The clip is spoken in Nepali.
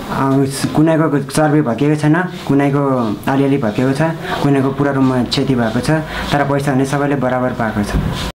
कुनैको चर्बी भत्किएको छैन, कुनैको अलिअलि भत्किएको छ, कुनैको पुरा रूपमा क्षति भएको छ, तर पैसा भने सबैले बराबर पाएको छ।